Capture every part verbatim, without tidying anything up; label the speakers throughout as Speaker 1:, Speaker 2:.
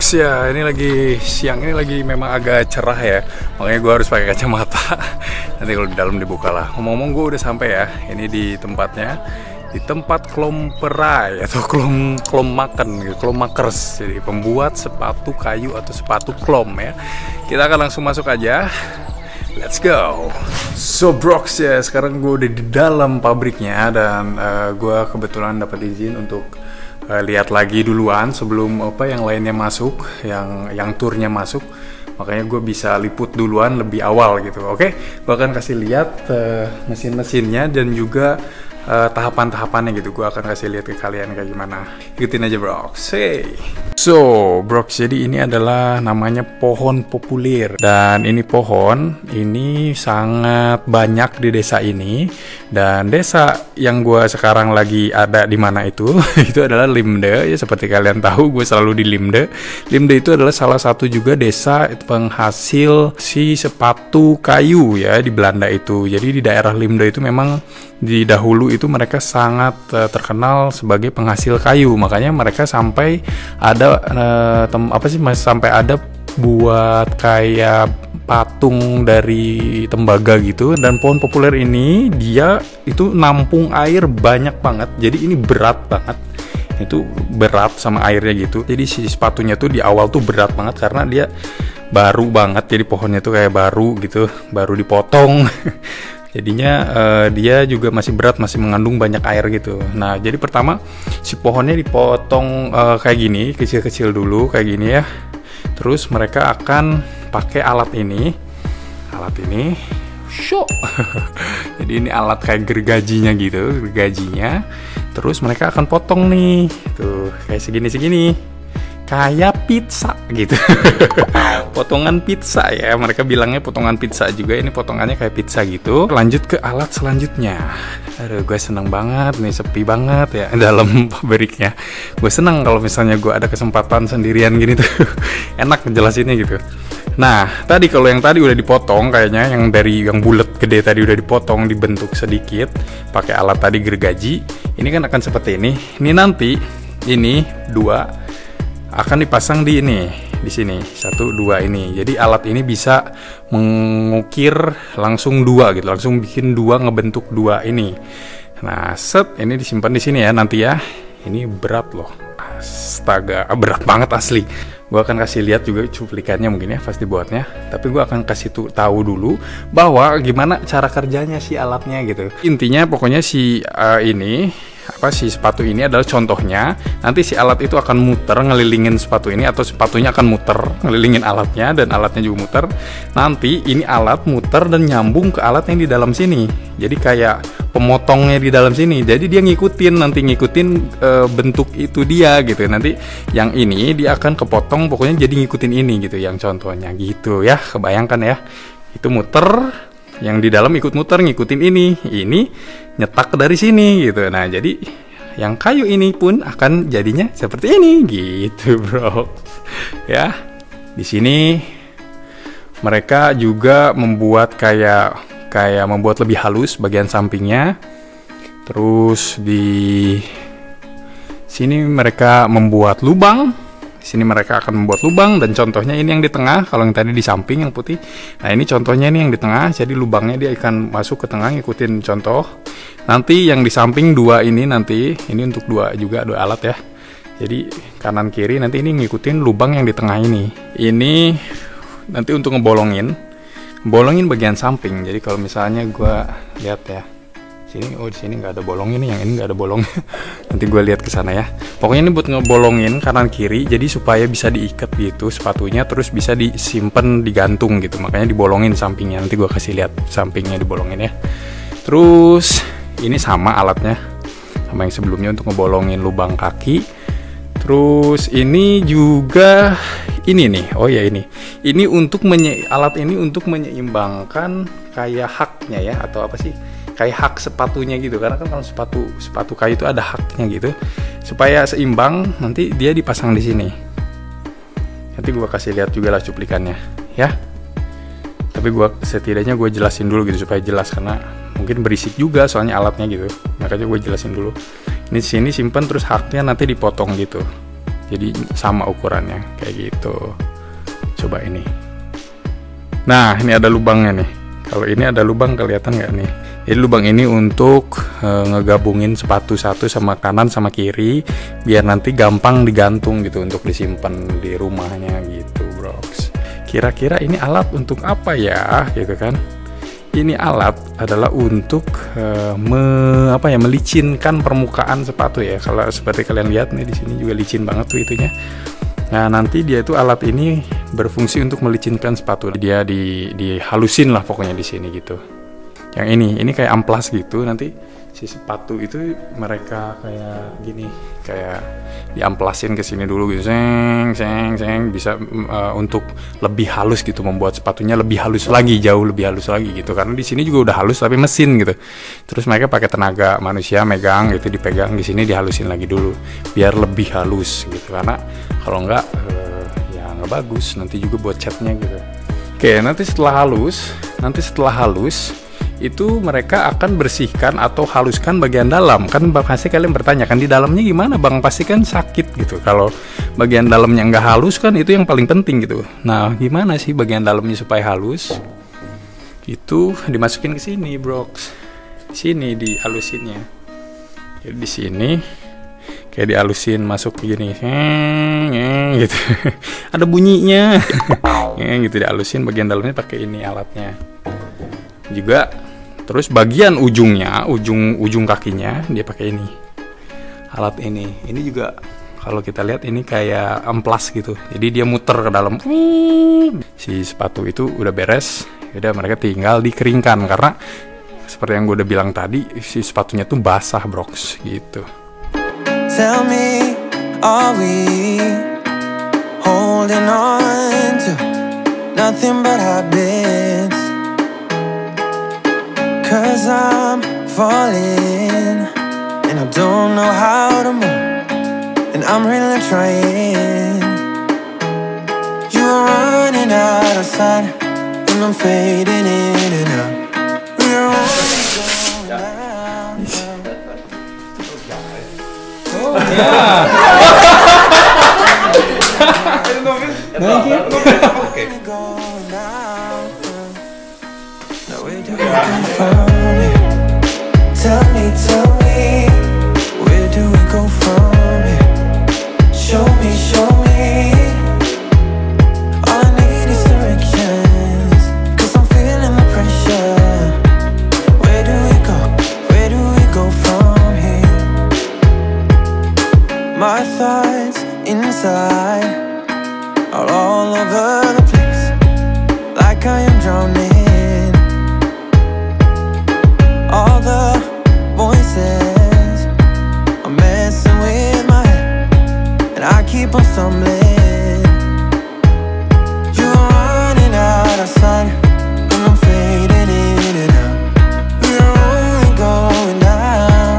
Speaker 1: Brox ya, ini lagi siang ini lagi memang agak cerah ya, makanya gue harus pakai kacamata. Nanti kalau di dalam dibuka lah. Ngomong-ngomong gue udah sampai ya, ini di tempatnya, di tempat Klomperai atau klom klom makan, gitu, klom makers, jadi pembuat sepatu kayu atau sepatu klom ya. Kita akan langsung masuk aja. Let's go. So Brox ya, sekarang gue udah di dalam pabriknya dan uh, gue kebetulan dapat izin untuk Uh, lihat lagi duluan sebelum apa yang lainnya masuk, yang yang turnya masuk, makanya gue bisa liput duluan lebih awal gitu. Oke, gue akan kasih lihat uh, mesin-mesinnya dan juga uh, tahapan-tahapannya gitu. Gue akan kasih lihat ke kalian kayak gimana. Ikutin aja Brox. Hey. So Brox, jadi ini adalah namanya pohon populer dan ini pohon ini sangat banyak di desa ini. Dan desa yang gue sekarang lagi ada di mana itu itu adalah Limde ya, seperti kalian tahu gue selalu di Limde. Limde itu adalah salah satu juga desa penghasil si sepatu kayu ya di Belanda itu. Jadi di daerah Limde itu memang di dahulu itu mereka sangat uh, terkenal sebagai penghasil kayu, makanya mereka sampai ada uh, tem apa sih mas sampai ada buat kayak patung dari tembaga gitu. Dan pohon populer ini dia itu nampung air banyak banget, jadi ini berat banget, itu berat sama airnya gitu. Jadi si sepatunya tuh di awal tuh berat banget karena dia baru banget, jadi pohonnya tuh kayak baru gitu, baru dipotong. Jadinya uh, dia juga masih berat, masih mengandung banyak air gitu. Nah jadi pertama si pohonnya dipotong uh, kayak gini, kecil-kecil dulu kayak gini ya. Terus mereka akan pakai alat ini, alat ini, show. Jadi ini alat kayak gergajinya gitu, gergajinya. Terus mereka akan potong nih, tuh kayak segini-segini, kayak pizza gitu. Potongan pizza ya, mereka bilangnya potongan pizza juga. Ini potongannya kayak pizza gitu. Lanjut ke alat selanjutnya. Aduh, gue seneng banget nih, sepi banget ya dalam pabriknya. Gue seneng kalau misalnya gue ada kesempatan sendirian gini tuh. Enak ngejelasinnya gitu. Nah, tadi kalau yang tadi udah dipotong kayaknya, yang dari yang bulat gede tadi udah dipotong, dibentuk sedikit pakai alat tadi gergaji. Ini kan akan seperti ini. Ini nanti ini dua akan dipasang di ini, di sini satu dua ini. Jadi alat ini bisa mengukir langsung dua gitu, langsung bikin dua, ngebentuk dua ini. Nah set, ini disimpan di sini ya nanti ya. Ini berat loh, astaga, berat banget asli. Gue akan kasih lihat juga cuplikannya mungkin ya pas dibuatnya. Tapi gue akan kasih tuh tahu dulu bahwa gimana cara kerjanya si alatnya gitu. Intinya pokoknya si uh, ini apa si sepatu ini adalah contohnya. Nanti si alat itu akan muter ngelilingin sepatu ini, atau sepatunya akan muter ngelilingin alatnya dan alatnya juga muter. Nanti ini alat muter dan nyambung ke alat yang di dalam sini. Jadi kayak pemotongnya di dalam sini. Jadi dia ngikutin, nanti ngikutin e, bentuk itu dia gitu. Nanti yang ini dia akan kepotong, pokoknya jadi ngikutin ini gitu. Yang contohnya gitu ya, kebayangkan ya. Itu muter, yang di dalam ikut muter ngikutin ini. Ini nyetak dari sini gitu. Nah jadi yang kayu ini pun akan jadinya seperti ini gitu bro. Ya di sini mereka juga membuat kayak kayak membuat lebih halus bagian sampingnya. Terus di sini mereka membuat lubang. Di sini mereka akan membuat lubang, dan contohnya ini yang di tengah. Kalau yang tadi di samping yang putih, nah ini contohnya ini yang di tengah. Jadi lubangnya dia akan masuk ke tengah, ngikutin contoh. Nanti yang di samping dua ini, nanti ini untuk dua juga, dua alat ya. Jadi kanan kiri, nanti ini ngikutin lubang yang di tengah ini. Ini nanti untuk ngebolongin, bolongin bagian samping. Jadi kalau misalnya gue lihat ya, sini, oh di sini nggak ada bolongnya nih, yang ini nggak ada bolong. Nanti gue lihat ke sana ya. Pokoknya ini buat ngebolongin kanan kiri, jadi supaya bisa diikat gitu sepatunya, terus bisa disimpan, digantung gitu. Makanya dibolongin sampingnya. Nanti gue kasih lihat sampingnya dibolongin ya. Terus ini sama alatnya, sama yang sebelumnya untuk ngebolongin lubang kaki. Terus ini juga ini nih, oh ya ini, ini untuk menye alat ini untuk menyeimbangkan kayak haknya ya, atau apa sih? Kayak hak sepatunya gitu, karena kan kalau sepatu sepatu kayu itu ada haknya gitu, supaya seimbang. Nanti dia dipasang di sini. Nanti gue kasih lihat juga lah cuplikannya ya. Tapi gue setidaknya gue jelasin dulu gitu supaya jelas, karena mungkin berisik juga soalnya alatnya gitu. Makanya gue jelasin dulu. Ini sini simpen, terus haknya nanti dipotong gitu. jadi sama ukurannya kayak gitu. Coba ini. Nah, ini ada lubangnya nih. Kalau ini ada lubang, kelihatan nggak nih? Jadi lubang ini untuk e, ngegabungin sepatu satu sama kanan sama kiri, biar nanti gampang digantung gitu untuk disimpan di rumahnya gitu, bro. Kira-kira ini alat untuk apa ya, gitu kan? Ini alat adalah untuk uh, me, apa ya, melicinkan permukaan sepatu ya. Kalau seperti kalian lihat nih, di sini juga licin banget tuh itunya. Nah, nanti dia itu alat ini berfungsi untuk melicinkan sepatu. Dia di dihalusin lah pokoknya di sini gitu. Yang ini, ini kayak amplas gitu. Nanti si sepatu itu mereka kayak gini, kayak diamplasin ke sini dulu gitu, seng seng seng, bisa uh, untuk lebih halus gitu, membuat sepatunya lebih halus lagi, jauh lebih halus lagi gitu. Karena di sini juga udah halus tapi mesin gitu. Terus mereka pakai tenaga manusia megang gitu, dipegang di sini, dihalusin lagi dulu biar lebih halus gitu. Karena kalau enggak uh, ya nggak bagus nanti juga buat catnya gitu. Oke, nanti setelah halus, nanti setelah halus itu mereka akan bersihkan atau haluskan bagian dalam. Kan pasti kalian bertanya, kan di dalamnya gimana bang? Pasti kan sakit gitu kalau bagian dalamnya nggak halus, kan itu yang paling penting gitu. Nah, gimana sih bagian dalamnya supaya halus? Itu dimasukin ke sini, bro. Di sini dihalusinnya. Jadi di sini kayak dihalusin, masuk gini, gitu. Ada bunyinya, gitu, dihalusin bagian dalamnya pakai ini alatnya. Juga terus bagian ujungnya, ujung ujung kakinya dia pakai ini, alat ini. Ini juga kalau kita lihat ini kayak amplas gitu, jadi dia muter ke dalam. Si sepatu itu udah beres, udah mereka tinggal dikeringkan, karena seperti yang gue udah bilang tadi, si sepatunya tuh basah, brox gitu.
Speaker 2: Tell me, are we holding on to nothing but habits? Cause I'm falling and I don't know how to move, and I'm really trying. You're running out of sight and I'm fading in and out. We're only going down.
Speaker 1: Oh yeah. Thank you. Okay.
Speaker 2: Tell me, tell me, where do we go from here? Show me, show me. All I need is directions, cause I'm feeling the pressure. Where do we go, where do we go from here? My thoughts inside are all over the place, like I am drowning. All the voices are messing with my head, and I keep on stumbling. You're running out of sight and I'm fading in and out. We're only going down.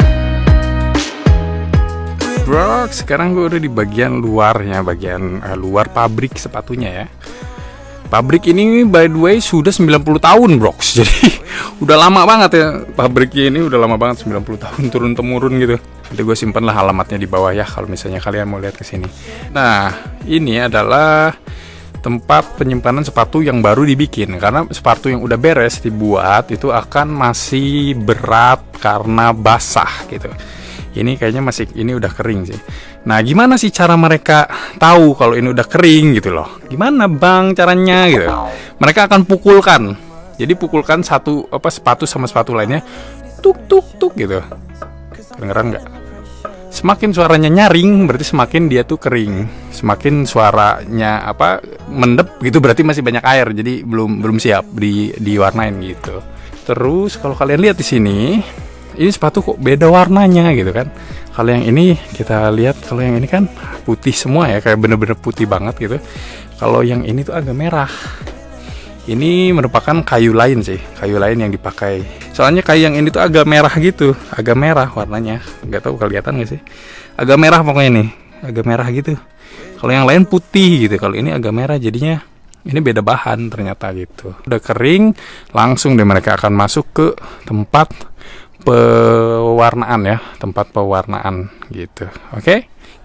Speaker 1: Bro, sekarang gue udah di bagian luarnya, bagian uh, luar pabrik sepatunya ya. Pabrik ini by the way sudah sembilan puluh tahun, bro. Jadi udah lama banget ya pabriknya ini, udah lama banget, sembilan puluh tahun turun temurun gitu. Nanti gue simpan lah alamatnya di bawah ya kalau misalnya kalian mau lihat ke sini. Nah, ini adalah tempat penyimpanan sepatu yang baru dibikin, karena sepatu yang udah beres dibuat itu akan masih berat karena basah gitu. Ini kayaknya masih, ini udah kering sih. Nah, gimana sih cara mereka tahu kalau ini udah kering gitu loh? Gimana bang caranya gitu? Mereka akan pukulkan. Jadi pukulkan satu apa sepatu sama sepatu lainnya, tuk tuk tuk gitu. Kedengeran nggak? Semakin suaranya nyaring berarti semakin dia tuh kering. Semakin suaranya apa mendep gitu berarti masih banyak air. Jadi belum belum siap di diwarnain gitu. Terus kalau kalian lihat di sini, ini sepatu kok beda warnanya gitu kan. Kalau yang ini kita lihat, kalau yang ini kan putih semua ya, kayak bener-bener putih banget gitu. Kalau yang ini tuh agak merah. Ini merupakan kayu lain sih, kayu lain yang dipakai. Soalnya kayu yang ini tuh agak merah gitu, agak merah warnanya. Nggak tahu kelihatan nggak sih? Agak merah pokoknya nih, agak merah gitu. Kalau yang lain putih gitu, kalau ini agak merah jadinya. Ini beda bahan ternyata gitu. Udah kering, langsung deh mereka akan masuk ke tempat pewarnaan ya, tempat pewarnaan gitu. Oke,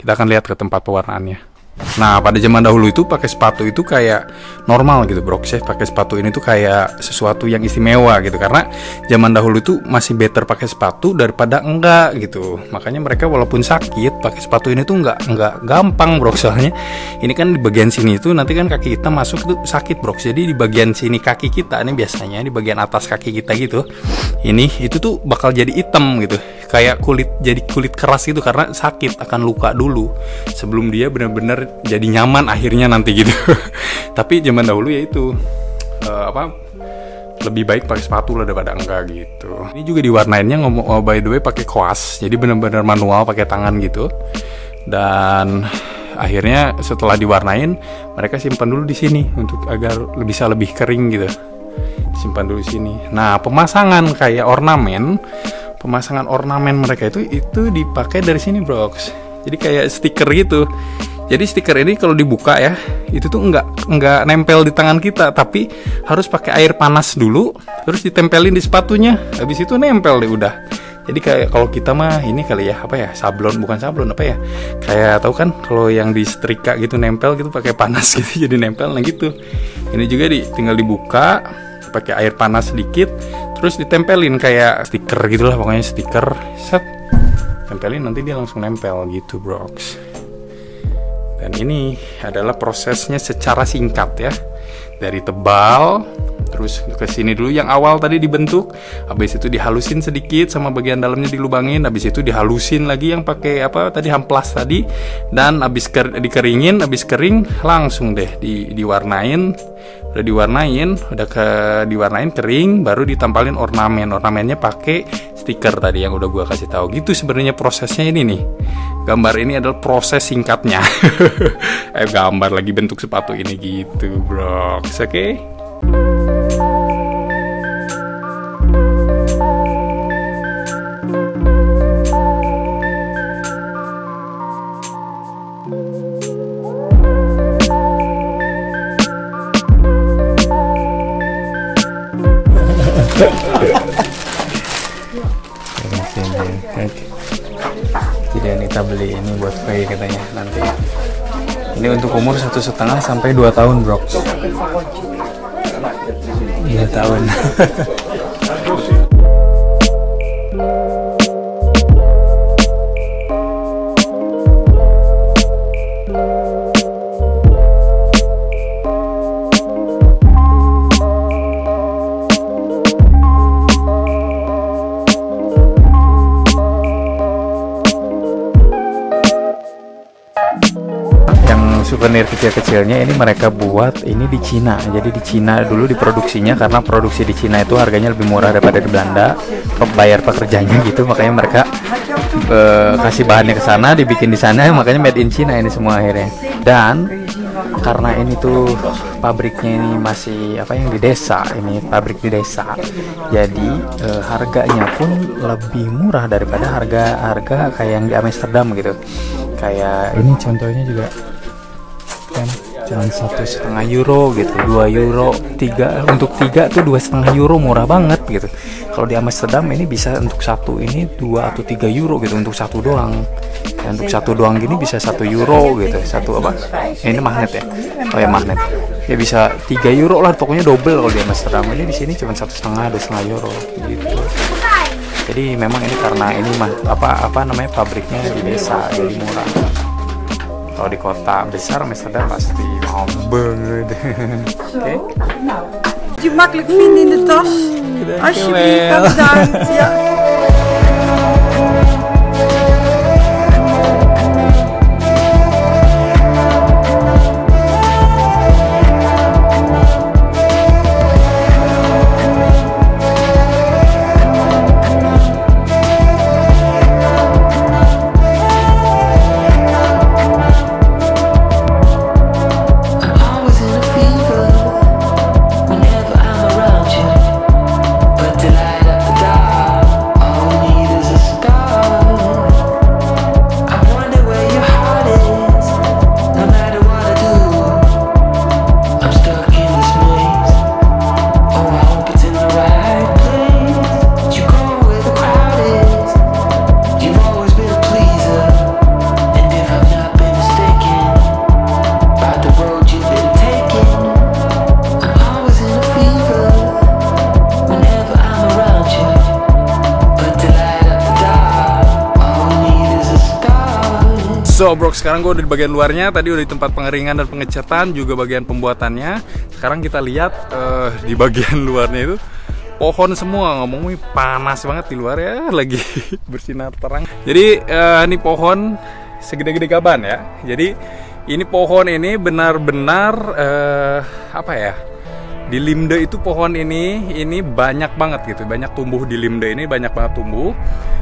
Speaker 1: Kita akan lihat ke tempat pewarnaannya. Nah, pada zaman dahulu itu pakai sepatu itu kayak normal gitu, bro. Saya pakai sepatu ini tuh kayak sesuatu yang istimewa gitu, karena zaman dahulu itu masih better pakai sepatu daripada enggak gitu. Makanya mereka walaupun sakit pakai sepatu ini tuh enggak enggak gampang, bro. Soalnya ini kan di bagian sini itu nanti kan kaki kita masuk tuh sakit, bro. Jadi di bagian sini kaki kita ini biasanya di bagian atas kaki kita gitu. Ini itu tuh bakal jadi hitam gitu. Kayak kulit jadi kulit keras gitu karena sakit, akan luka dulu sebelum dia benar-benar jadi nyaman akhirnya nanti gitu. Tapi zaman dahulu ya itu uh, apa lebih baik pakai sepatu lah daripada enggak gitu. Ini juga diwarnainnya ngomong oh, by the way pakai koas, jadi benar-benar manual pakai tangan gitu. Dan akhirnya setelah diwarnain mereka simpan dulu di sini untuk agar bisa lebih kering gitu. Simpan dulu di sini. Nah, pemasangan kayak ornamen Pemasangan ornamen mereka itu itu dipakai dari sini, bro. Jadi kayak stiker gitu. Jadi stiker ini kalau dibuka ya, itu tuh nggak nggak nempel di tangan kita, tapi harus pakai air panas dulu, terus ditempelin di sepatunya. Habis itu nempel deh udah. Jadi kayak kalau kita mah ini kali ya, apa ya, sablon, bukan sablon, apa ya, kayak tahu kan kalau yang di setrika gitu nempel gitu pakai panas gitu jadi nempel. Nah gitu. Ini juga di, tinggal dibuka pakai air panas sedikit, terus ditempelin kayak stiker gitulah, pokoknya stiker, set, tempelin nanti dia langsung nempel gitu, bro. Dan ini adalah prosesnya secara singkat ya, dari tebal terus ke sini dulu yang awal tadi dibentuk, habis itu dihalusin sedikit sama bagian dalamnya dilubangin, habis itu dihalusin lagi yang pakai apa tadi, amplas tadi, dan habis ker dikeringin, habis kering langsung deh di diwarnain. Udah diwarnain, udah ke diwarnain kering, baru ditampalin ornamen. Ornamennya pakai stiker tadi yang udah gua kasih tahu. Gitu sebenarnya prosesnya ini nih. Gambar ini adalah proses singkatnya. eh gambar lagi bentuk sepatu ini gitu, bro. Oke. Okay?
Speaker 3: Jadi Anita beli ini buat Faye katanya nanti. Ini untuk umur satu setengah sampai dua tahun, bro. Dua tahun. Souvenir kecil-kecilnya ini mereka buat ini di Cina. Jadi di Cina dulu diproduksinya, karena produksi di Cina itu harganya lebih murah daripada di Belanda, bayar pekerjanya gitu, makanya mereka e, kasih bahannya ke sana, dibikin di sana, makanya made in China ini semua akhirnya. Dan karena ini tuh pabriknya ini masih apa yang di desa, ini pabrik di desa, jadi e, harganya pun lebih murah daripada harga-harga kayak yang di Amsterdam gitu. Kayak ini contohnya juga kan cuma satu setengah euro gitu, dua euro, tiga untuk tiga tuh dua setengah euro, murah banget gitu. Kalau di Amsterdam ini bisa untuk satu ini dua atau tiga euro gitu untuk satu doang. Ya, untuk satu doang gini bisa satu euro gitu, satu apa? Ya, ini magnet ya, oh ya magnet. Ya bisa tiga euro lah, pokoknya double kalau di Amsterdam. Ini di sini cuma satu setengah, dua setengah euro gitu. Jadi memang ini karena ini mah apa apa namanya pabriknya di desa, jadi murah. Kalau di kota besar Amsterdam pasti mahal banget. Oké.
Speaker 4: Je makkelijk vinden in de tas. Alsjeblieft, bedankt. Ja.
Speaker 1: So bro, sekarang gue udah di bagian luarnya. Tadi udah di tempat pengeringan dan pengecatan, juga bagian pembuatannya. Sekarang kita lihat uh, di bagian luarnya itu pohon semua. Ngomongnya panas banget di luar ya, lagi bersinar terang. Jadi uh, ini pohon segede-gede gaban ya. Jadi ini pohon ini benar-benar uh, apa ya? Di Limde itu pohon ini ini banyak banget gitu, banyak tumbuh di Limde ini, banyak banget tumbuh.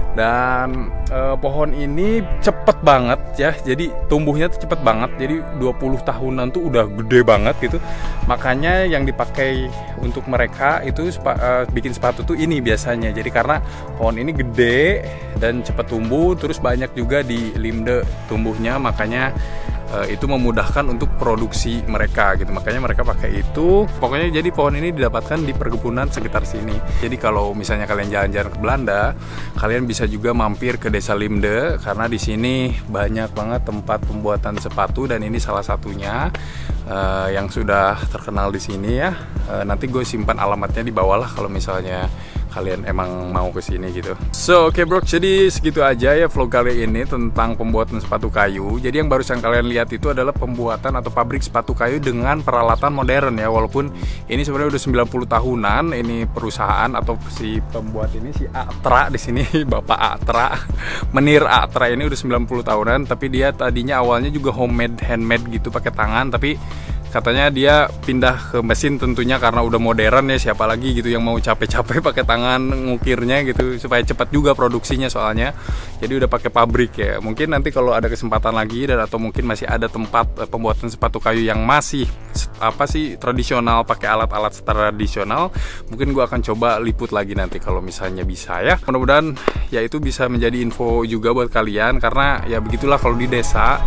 Speaker 1: Dan uh, pohon ini cepet banget ya, jadi tumbuhnya tuh cepet banget. Jadi dua puluh tahunan tuh udah gede banget gitu. Makanya yang dipakai untuk mereka itu sepa, uh, bikin sepatu tuh ini biasanya. Jadi karena pohon ini gede dan cepet tumbuh, terus banyak juga di Limde tumbuhnya, makanya Uh, itu memudahkan untuk produksi mereka gitu, makanya mereka pakai itu. Pokoknya jadi pohon ini didapatkan di perkebunan sekitar sini. Jadi kalau misalnya kalian jalan-jalan ke Belanda, kalian bisa juga mampir ke desa Limde karena di sini banyak banget tempat pembuatan sepatu dan ini salah satunya uh, yang sudah terkenal di sini ya. Uh, nanti gue simpan alamatnya di bawah lah kalau misalnya kalian emang mau ke sini gitu. So oke okay bro, jadi segitu aja ya vlog kali ini tentang pembuatan sepatu kayu. Jadi yang barusan kalian lihat itu adalah pembuatan atau pabrik sepatu kayu dengan peralatan modern ya. Walaupun ini sebenarnya udah sembilan puluh tahunan ini perusahaan atau si pembuat ini si Atra di sini Bapak Atra, Menir Atra ini udah sembilan puluh tahunan, tapi dia tadinya awalnya juga homemade handmade gitu pakai tangan, tapi katanya dia pindah ke mesin tentunya karena udah modern ya, siapa lagi gitu yang mau capek-capek pakai tangan ngukirnya gitu, supaya cepat juga produksinya soalnya. Jadi udah pakai pabrik ya. Mungkin nanti kalau ada kesempatan lagi dan atau mungkin masih ada tempat uh, pembuatan sepatu kayu yang masih apa sih tradisional pakai alat-alat tradisional, mungkin gua akan coba liput lagi nanti kalau misalnya bisa ya. Mudah-mudahan ya itu bisa menjadi info juga buat kalian, karena ya begitulah kalau di desa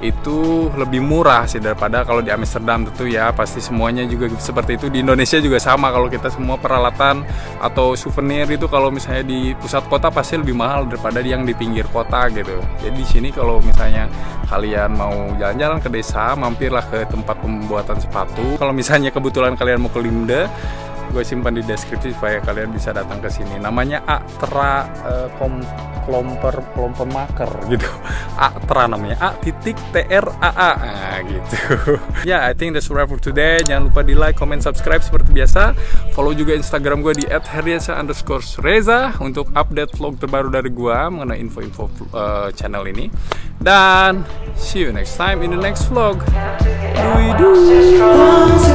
Speaker 1: itu lebih murah sih daripada kalau di Amsterdam. Tentu ya pasti semuanya juga seperti itu. Di Indonesia juga sama, kalau kita semua peralatan atau souvenir itu kalau misalnya di pusat kota pasti lebih mahal daripada yang di pinggir kota gitu. Jadi di sini kalau misalnya kalian mau jalan-jalan ke desa, mampirlah ke tempat pembuatan sepatu. Kalau misalnya kebetulan kalian mau ke Limde, gue simpan di deskripsi supaya kalian bisa datang ke sini. Namanya Atra uh, kom Klomper Klomper Maker gitu. Atra namanya, A titik T R A A nah, gitu. Ya, yeah, I think that's wrap for today. Jangan lupa di like, comment, subscribe seperti biasa. Follow juga Instagram gue di at herdiansyah underscore reza untuk update vlog terbaru dari gue mengenai info-info uh, channel ini. Dan see you next time in the next vlog. Dui dui.